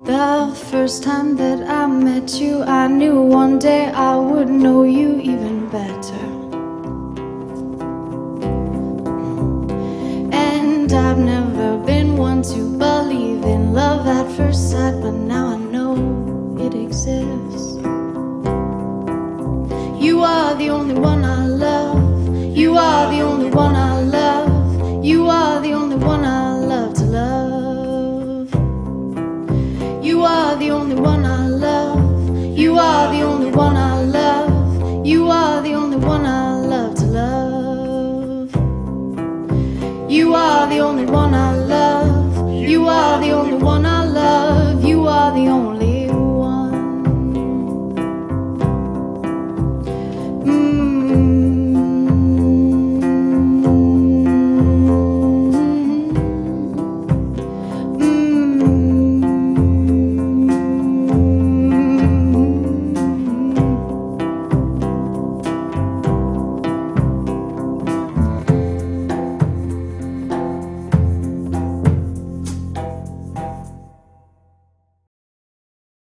The first time that I met you, I knew one day I would know you even better. And I've never been one to believe in love at first sight, but now I know it exists. You are the only one I love. You are the only one I love. You are the only one I love to love. You are the only one I love. You are the only one I love. You are the only one I love to love. You are the only one I love.